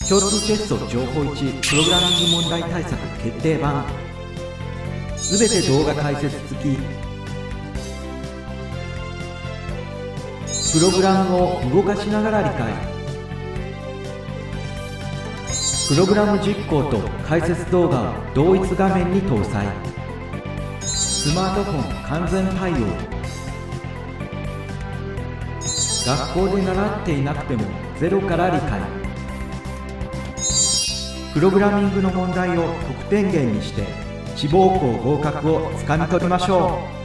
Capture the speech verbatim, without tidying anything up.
共通テスト情報いちプログラミング問題対策決定版。すべて動画解説付き。プログラムを動かしながら理解。プログラム実行と解説動画を同一画面に搭載。スマートフォン完全対応。学校で習っていなくてもゼロから理解。プログラミングの問題を得点源にして志望校合格をつかみ取りましょう。